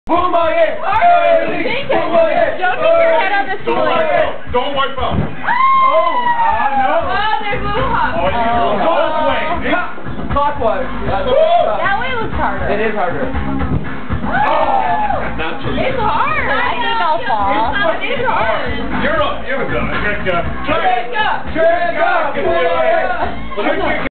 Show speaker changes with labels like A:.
A: Boomerang!
B: Don't keep your head on the ceiling.
C: Don't wipe out.
A: No.
B: Oh, there's Blue Hawk.
C: Oh, you go this way.
A: Clockwise.
B: That way looks harder.
A: It is harder.
C: Not too
B: It's hard. I think I'll fall. It is hard.
C: You're up. You're done.
A: Trick up! Trick up!